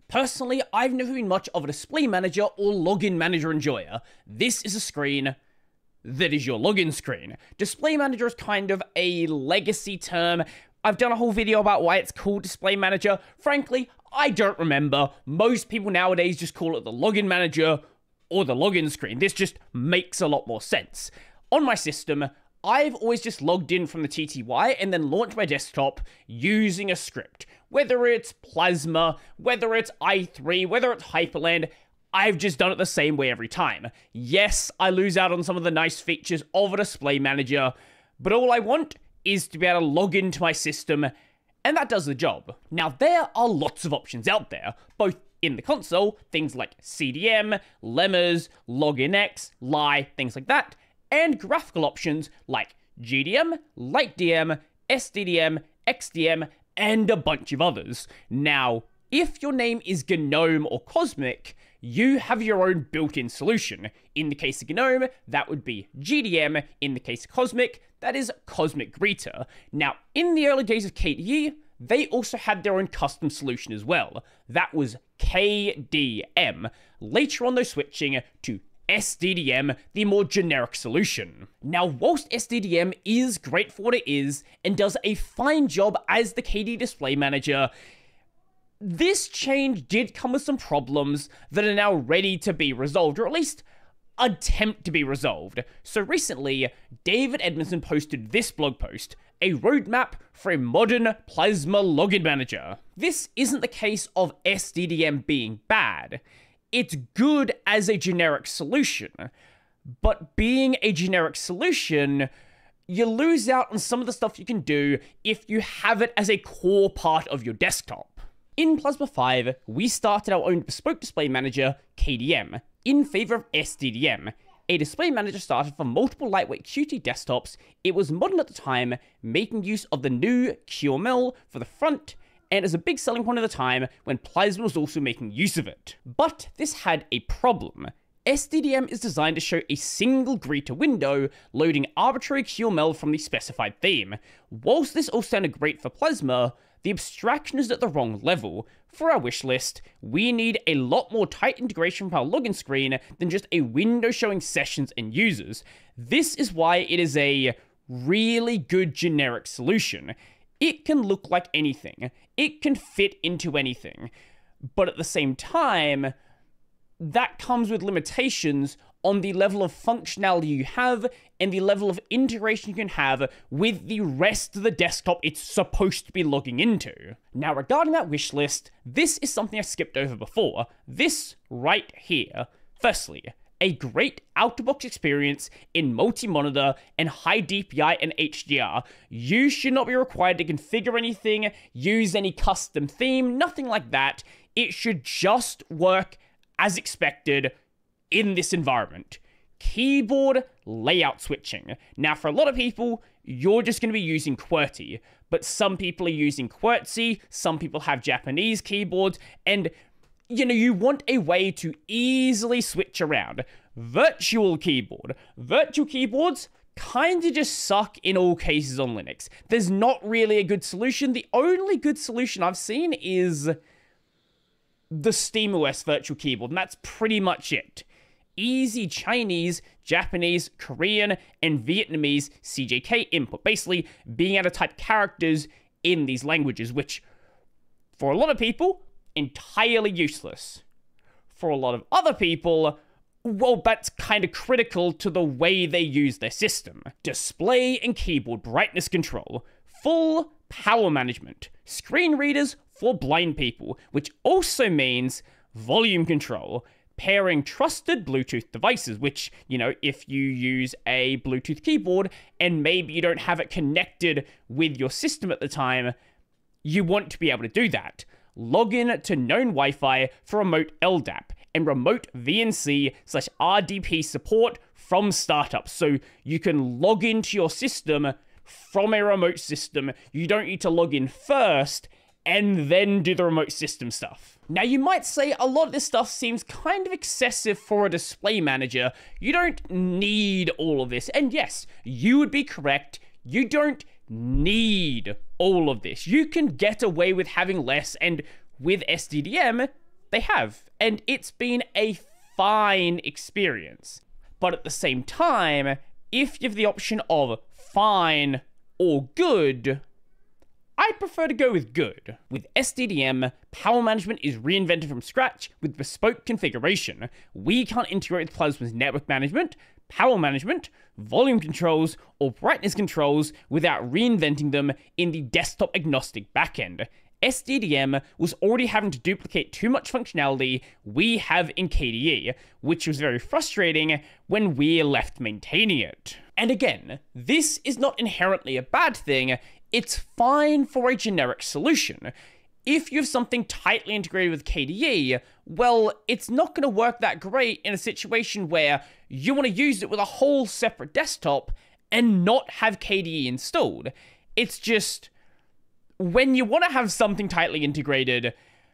Personally, I've never been much of a display manager or login manager enjoyer. This is a screen that is your login screen. Display manager is kind of a legacy term. I've done a whole video about why it's called display manager. Frankly, I don't remember. Most people nowadays just call it the login manager or the login screen. This just makes a lot more sense. On my system, I've always just logged in from the TTY and then launched my desktop using a script. Whether it's Plasma, whether it's i3, whether it's Hyperland, I've just done it the same way every time. Yes, I lose out on some of the nice features of a display manager, but all I want is to be able to log into my system, and that does the job. Now, there are lots of options out there, both in the console, things like CDM, Lemmas, LoginX, Lie, things like that, and graphical options like GDM, LightDM, SDDM, XDM, and a bunch of others. Now, if your name is GNOME or Cosmic, you have your own built-in solution. In the case of GNOME, that would be GDM. In the case of Cosmic, that is Cosmic Greeter. Now, in the early days of KDE, they also had their own custom solution as well. That was KDM. Later on, though, switching to SDDM, the more generic solution. Now, whilst SDDM is great for what it is, and does a fine job as the KDE Display Manager, this change did come with some problems that are now ready to be resolved, or at least attempt to be resolved. So recently, David Edmondson posted this blog post, a roadmap for a modern Plasma login manager. This isn't the case of SDDM being bad. It's good as a generic solution, but being a generic solution, you lose out on some of the stuff you can do if you have it as a core part of your desktop. In Plasma 5, we started our own bespoke display manager, KDM, in favor of SDDM, a display manager started for multiple lightweight Qt desktops. It was modern at the time, making use of the new QML for the front, and is a big selling point at the time when Plasma was also making use of it. But this had a problem. SDDM is designed to show a single greeter window, loading arbitrary QML from the specified theme. Whilst this all sounded great for Plasma, the abstraction is at the wrong level. For our wishlist, we need a lot more tight integration from our login screen than just a window showing sessions and users. This is why it is a really good generic solution. It can look like anything. It can fit into anything. But at the same time, that comes with limitations on the level of functionality you have and the level of integration you can have with the rest of the desktop it's supposed to be logging into. Now, regarding that wish list, this is something I skipped over before. This right here. Firstly, a great out-of-box experience in multi-monitor and high DPI and HDR. You should not be required to configure anything, use any custom theme, nothing like that. It should just work as expected in this environment. Keyboard layout switching. Now, for a lot of people, you're just going to be using QWERTY, but some people are using QWERTY, some people have Japanese keyboards, and you want a way to easily switch around. Virtual keyboard. Virtual keyboards kind of just suck in all cases on Linux. There's not really a good solution. The only good solution I've seen is the SteamOS virtual keyboard, and that's pretty much it. Easy Chinese, Japanese, Korean, and Vietnamese CJK input. Basically, being able to type characters in these languages, which, for a lot of people, entirely useless. For a lot of other people, well, that's kind of critical to the way they use their system. Display and keyboard brightness control. Full power management. Screen readers for blind people, which also means volume control. Pairing trusted Bluetooth devices, which, if you use a Bluetooth keyboard and maybe you don't have it connected with your system at the time, you want to be able to do that. Login to known Wi-Fi for remote LDAP and remote VNC/RDP support from startup. So you can log into your system from a remote system. You don't need to log in first and then do the remote system stuff. Now, you might say a lot of this stuff seems kind of excessive for a display manager. You don't need all of this. And yes, you would be correct. You don't need all of this. You can get away with having less, and with SDDM, They have, and it's been a fine experience. But at the same time, if you have the option of fine or good, I prefer to go with good. With SDDM, power management is reinvented from scratch with bespoke configuration. We can't integrate with Plasma's network management, power management, volume controls, or brightness controls without reinventing them in the desktop-agnostic backend. SDDM was already having to duplicate too much functionality we have in KDE, which was very frustrating when we left maintaining it. And again, this is not inherently a bad thing. It's fine for a generic solution. If you have something tightly integrated with KDE, well, it's not going to work that great in a situation where you want to use it with a whole separate desktop and not have KDE installed. It's just, when you want to have something tightly integrated,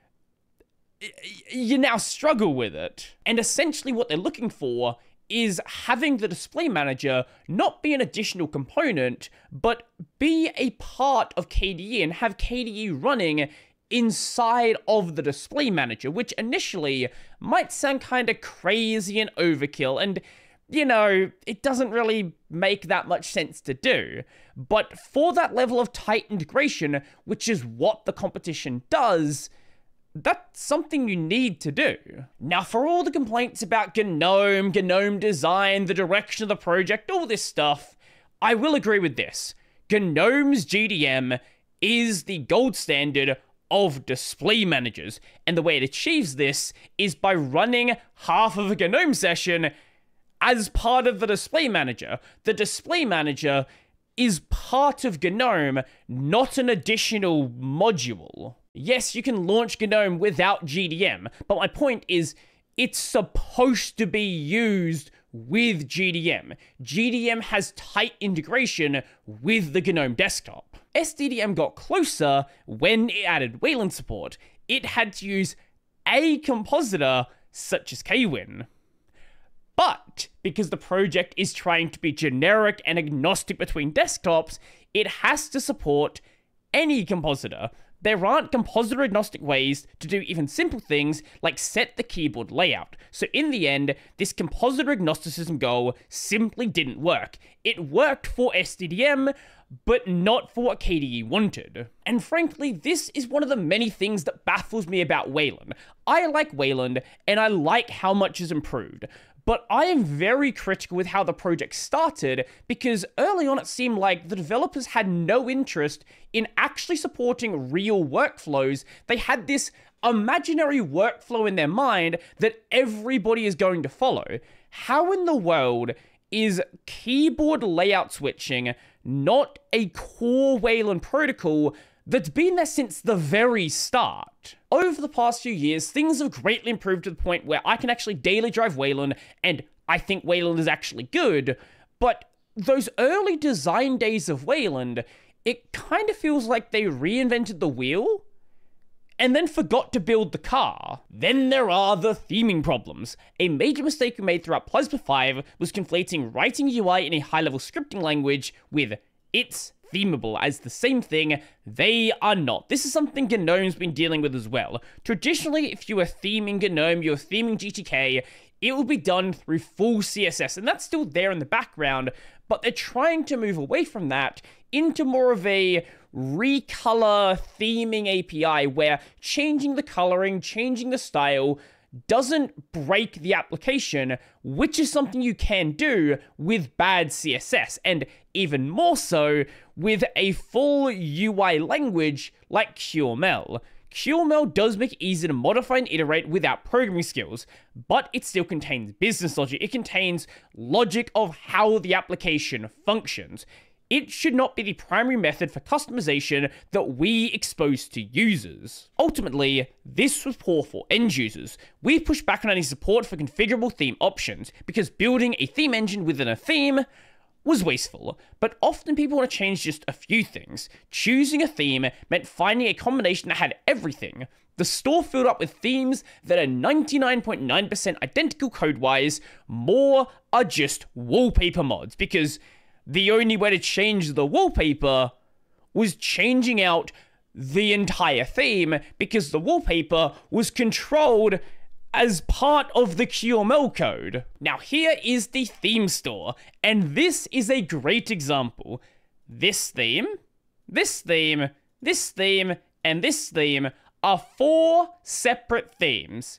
you now struggle with it. And essentially what they're looking for is having the display manager not be an additional component, but be a part of KDE and have KDE running inside of the display manager, which initially might sound kind of crazy and overkill, and you know, it doesn't really make that much sense to do. But for that level of tight integration, which is what the competition does, that's something you need to do. Now, for all the complaints about GNOME design, the direction of the project, all this stuff, I will agree with this. GNOME's GDM is the gold standard of display managers, and the way it achieves this is by running half of a GNOME session as part of the display manager. The display manager is part of GNOME, not an additional module. Yes, you can launch GNOME without GDM, but my point is, it's supposed to be used with GDM. GDM has tight integration with the GNOME desktop. SDDM got closer when it added Wayland support. It had to use a compositor such as KWin. But because the project is trying to be generic and agnostic between desktops, it has to support any compositor. There aren't compositor-agnostic ways to do even simple things like set the keyboard layout. So in the end, this compositor agnosticism goal simply didn't work. It worked for SDDM, but not for what KDE wanted. And frankly, this is one of the many things that baffles me about Wayland. I like Wayland, and I like how much is improved. But I am very critical with how the project started, because early on it seemed like the developers had no interest in actually supporting real workflows. They had this imaginary workflow in their mind that everybody is going to follow. How in the world is keyboard layout switching not a core Wayland protocol that's been there since the very start? Over the past few years, things have greatly improved to the point where I can actually daily drive Wayland, and I think Wayland is actually good, but those early design days of Wayland, it kind of feels like they reinvented the wheel and then forgot to build the car. Then there are the theming problems. A major mistake we made throughout Plasma 5 was conflating writing UI in a high-level scripting language with its themable as the same thing. They are not. This is something GNOME's been dealing with as well. Traditionally, if you were theming GNOME, you're theming GTK, it will be done through full CSS, and that's still there in the background, but they're trying to move away from that into more of a recolor theming API where changing the coloring, changing the style doesn't break the application, which is something you can do with bad CSS, and even more so with a full UI language like QML. QML does make it easy to modify and iterate without programming skills, but it still contains business logic. It contains logic of how the application functions. It should not be the primary method for customization that we expose to users. Ultimately, this was poor for end users. We pushed back on any support for configurable theme options, because building a theme engine within a theme was wasteful, but often people want to change just a few things. Choosing a theme meant finding a combination that had everything. The store filled up with themes that are 99.9% identical code-wise. More are just wallpaper mods, because the only way to change the wallpaper was changing out the entire theme because the wallpaper was controlled as part of the QML code. Now here is the theme store, and this is a great example. This theme, this theme, this theme, and this theme are 4 separate themes.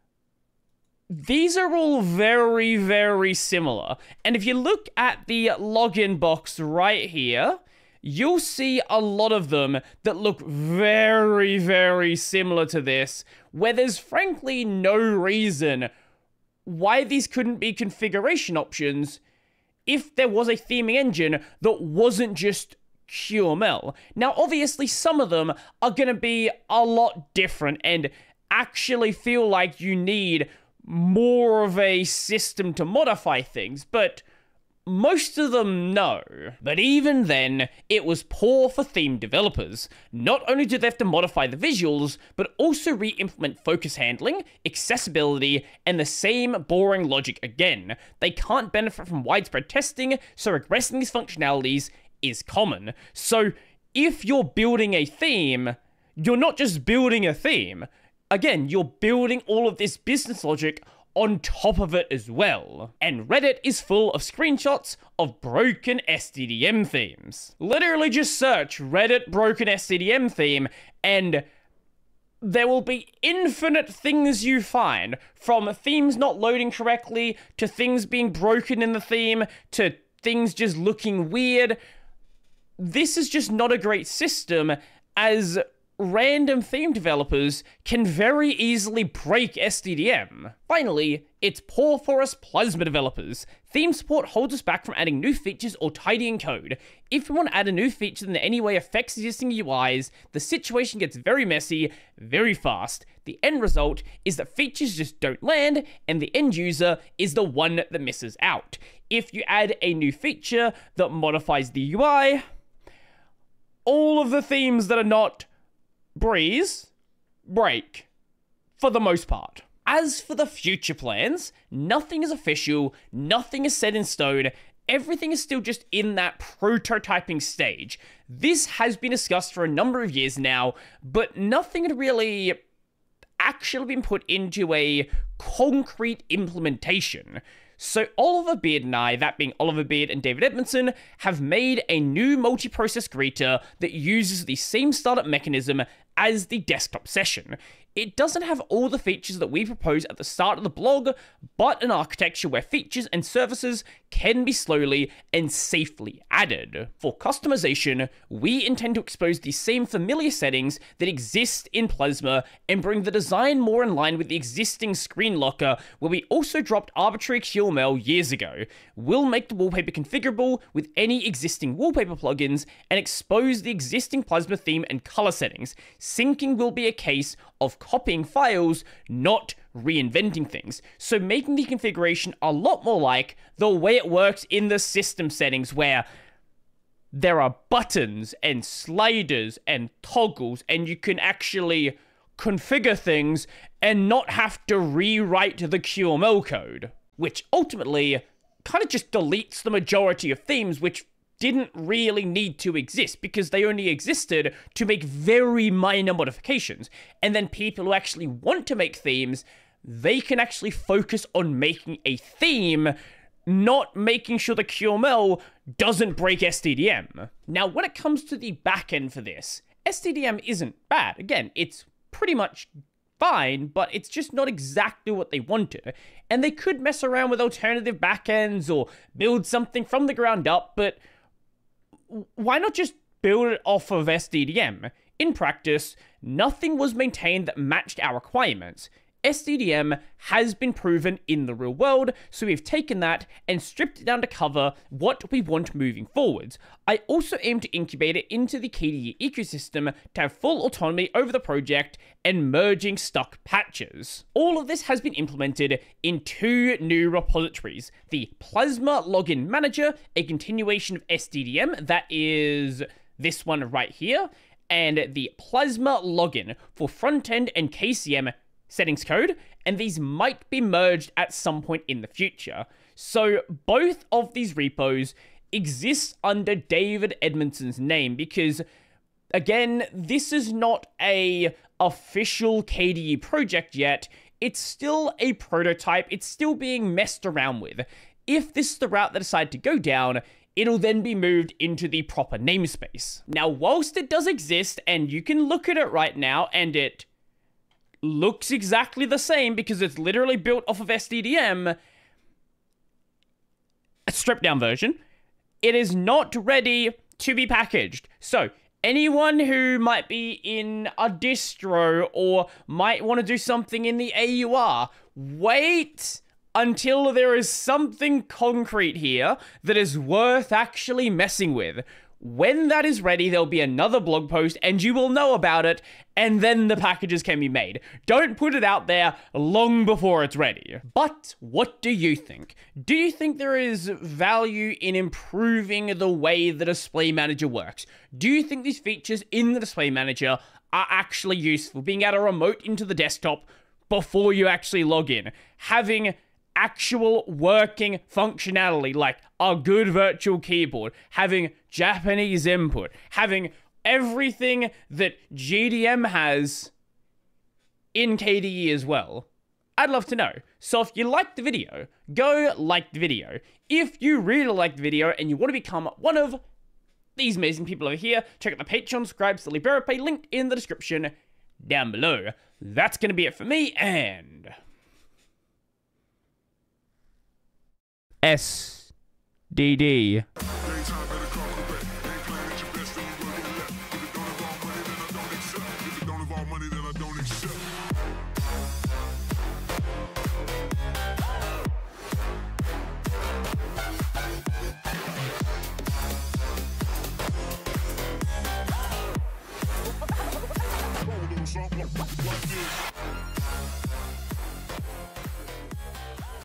These are all very, very similar. And if you look at the login box right here, you'll see a lot of them that look very, very similar to this, where there's frankly no reason why these couldn't be configuration options if there was a theming engine that wasn't just QML. Now, obviously, some of them are going to be a lot different and actually feel like you need more of a system to modify things, but most of them, no. But even then, it was poor for theme developers. Not only did they have to modify the visuals, but also re-implement focus handling, accessibility, and the same boring logic again. They can't benefit from widespread testing, so regressing these functionalities is common. So if you're building a theme, you're not just building a theme. Again, you're building all of this business logic on top of it as well. And Reddit is full of screenshots of broken SDDM themes. Literally just search Reddit broken SDDM theme and there will be infinite things you find, from themes not loading correctly, to things being broken in the theme, to things just looking weird. This is just not a great system, as random theme developers can very easily break SDDM. Finally, it's poor for us Plasma developers. Theme support holds us back from adding new features or tidying code. If we want to add a new feature that in any way affects existing UIs, the situation gets very messy, very fast. The end result is that features just don't land, and the end user is the one that misses out. If you add a new feature that modifies the UI, all of the themes that are not Breeze break, for the most part. As for the future plans, nothing is official, nothing is set in stone, everything is still just in that prototyping stage. This has been discussed for a number of years now, but nothing had really actually been put into a concrete implementation. So Oliver Beard and I, that being Oliver Beard and David Edmondson, have made a new multi-process greeter that uses the same startup mechanism as the desktop session. It doesn't have all the features that we propose at the start of the blog, but an architecture where features and services can be slowly and safely added. For customization, we intend to expose the same familiar settings that exist in Plasma and bring the design more in line with the existing screen locker, where we also dropped arbitrary QML years ago. We'll make the wallpaper configurable with any existing wallpaper plugins and expose the existing Plasma theme and color settings. Syncing will be a case of copying files, not reinventing things. So making the configuration a lot more like the way it works in the system settings, where there are buttons and sliders and toggles, and you can actually configure things and not have to rewrite the QML code, which ultimately kind of just deletes the majority of themes which didn't really need to exist, because they only existed to make very minor modifications. And then people who actually want to make themes, they can actually focus on making a theme, not making sure the QML doesn't break SDDM. Now, when it comes to the backend for this, SDDM isn't bad. Again, it's pretty much fine, but it's just not exactly what they wanted. And they could mess around with alternative backends or build something from the ground up, but why not just build it off of SDDM? In practice, nothing was maintained that matched our requirements. SDDM has been proven in the real world, so we've taken that and stripped it down to cover what we want moving forwards. I also aim to incubate it into the KDE ecosystem to have full autonomy over the project and merging stuck patches. All of this has been implemented in 2 new repositories: the Plasma Login Manager, a continuation of SDDM, that is this one right here, and the Plasma Login for front-end and KCM settings code, and these might be merged at some point in the future. So both of these repos exist under David Edmondson's name, because Again, this is not a official KDE project yet. It's still a prototype. It's still being messed around with. If this is the route they decide to go down, it'll then be moved into the proper namespace. Now, whilst it does exist, and you can look at it right now, and it looks exactly the same because it's literally built off of SDDM, a stripped down version, it is not ready to be packaged. So, anyone who might be in a distro or might want to do something in the AUR, wait until there is something concrete here that is worth actually messing with. When that is ready, there'll be another blog post and you will know about it, and then the packages can be made. Don't put it out there long before it's ready. But what do you think? Do you think there is value in improving the way the display manager works? Do you think these features in the display manager are actually useful? Being able to remote into the desktop before you actually log in, having actual working functionality like a good virtual keyboard, having Japanese input, having everything that GDM has in KDE as well. I'd love to know. So if you liked the video, go like the video. If you really like the video and you want to become one of these amazing people over here, check out the Patreon, subscribe to the LiberaPay, linked in the description down below. That's going to be it for me, and SDD.